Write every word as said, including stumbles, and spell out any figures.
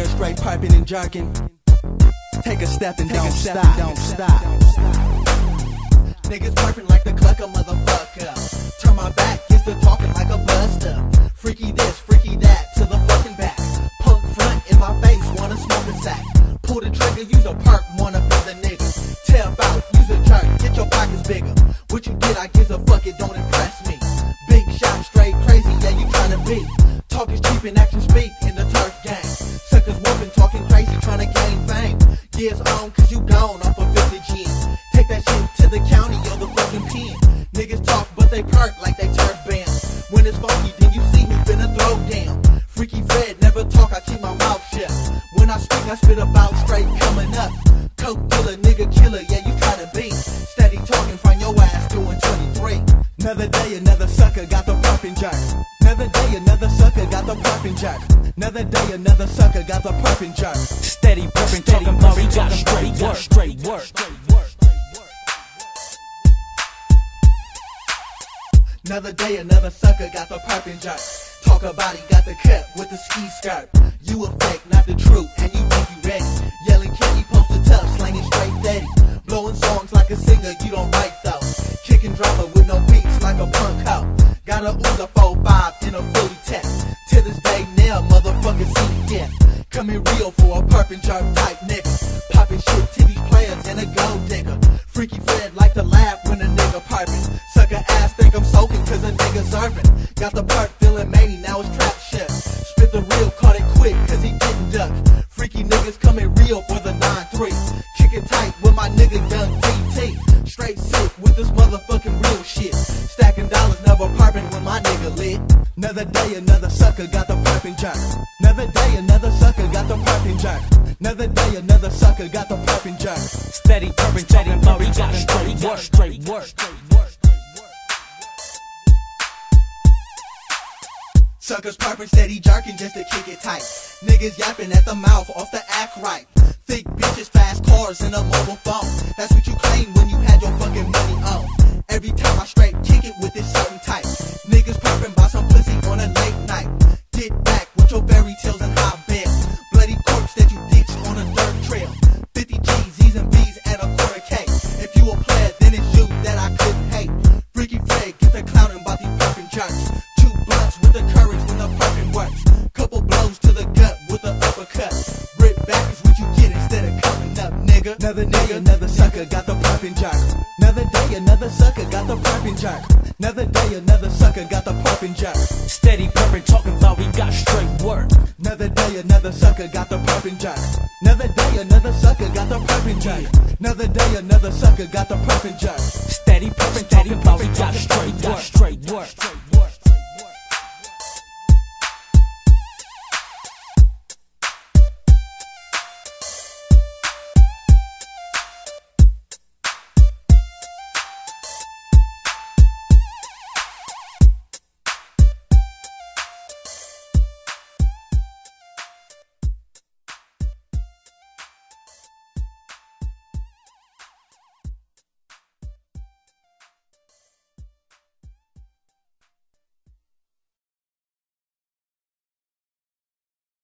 here straight piping and jerking. Take a step and don't stop. Don't stop. Niggas piping like the clucker, motherfucker. Turn my back, gets to talking like a buster. Freaky this, freaky that, to the fucking back. Punk front in my face, wanna smoke a sack. Pull the trigger, use a perk, wanna be the nigga. Tap out, use a jerk, get your pockets bigger. What you did, I gives a fuck, it don't impress me. Big shot, straight crazy, yeah, you tryna be. Talk is cheap and action speak in the turf gang. Suckers whooping, talking crazy, tryna gain fame. Years on, cause you gone off of fifty G. Take that shit to the county or the fucking pen. Niggas talk, but they perk like they turf band. When it's funky, then you see who's finna throw down. Freaky Fred, never talk, I keep my mouth shut. When I speak, I spit about straight coming up. Coke dealer, nigga killer, yeah, you try to be. Steady talking, find your ass doing twenty-three. Another day, another sucker got the pump and jerk. Another day, another sucker got the pump and jerk. Another day, another sucker got the pump and jerk. Steady pumping, talking about we got straight work, straight work. Another day, another sucker got the pump and jerk. Talk about he got the cut with the ski skirt. You a fake, not the truth, and you think you ready. Yelling candy, posted tough, slanging straight daddy. Blowing songs like a singer, you don't write though. Kicking drama with no beats like a punk hoe. Got a Uzi four five in a fully test. To this day now, motherfuckers see me yet. Coming real for a perp and jerk type nigga. Popping shit to these players and a gold digger. Freaky Fred like to laugh when a nigga piping. Sucker ass think I'm soaking cause a nigga surfing. Got the perk feeling many, now it's trap shit. Spit the real, caught it quick cause he didn't duck. Freaky niggas coming real for the nine three. Kick it tight with my nigga Young T T. Straight sick with this motherfucking real shit. Stacking dollars, never piping when my nigga lit. Another day, another sucker got the pump and jerk. Another day, another sucker got the pump and jerk. Another day, another sucker got the pump and jerk. Steady pumping, talking about we got straight work, straight work. Suckers purping, steady jerking just to kick it tight. Niggas yapping at the mouth off the act right. Thick bitches, fast cars, and a mobile phone. That's what you claim when you had your fucking money on. Every time I straight kick it with this certain type. Niggas purping by some pussy on a late night. Get back with your fairy tales and hot bells. Bloody corpse that you ditched on a dirt trail. fifty G's, Z's and B's, and a quarter K. If you a player, then it's you that I couldn't hate. Freaky Fred, get the clowning about these fucking jerks. Two blunts with the courage when the fucking works. Couple blows to the gut with the uppercut. Rip back is what you get instead of coming up, nigga. Another day, another sucker got the pump and jerk. Another day, another sucker got the pump and jerk. Another day, another sucker got the pump and jerk. Steady pumping, talking about we got straight work. Another day, another sucker got the pump and jerk. Another day, another sucker got the pump and jerk. Another day, another sucker got the pump and jerk. Steady pumping, talking about we got straight work, straight work.